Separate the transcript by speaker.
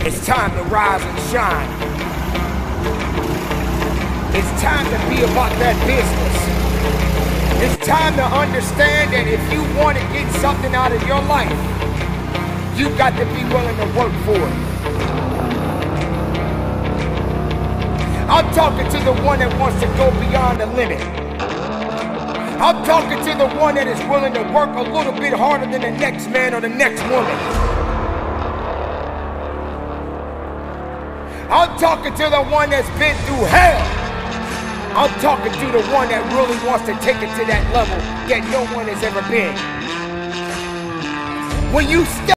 Speaker 1: It's time to rise and shine. It's time to be about that business. It's time to understand that if you want to get something out of your life, you got to be willing to work for it. I'm talking to the one that wants to go beyond the limit. I'm talking to the one that is willing to work a little bit harder than the next man or the next woman. I'm talking to the one that's been through hell. I'm talking to the one that really wants to take it to that level that no one has ever been. When you step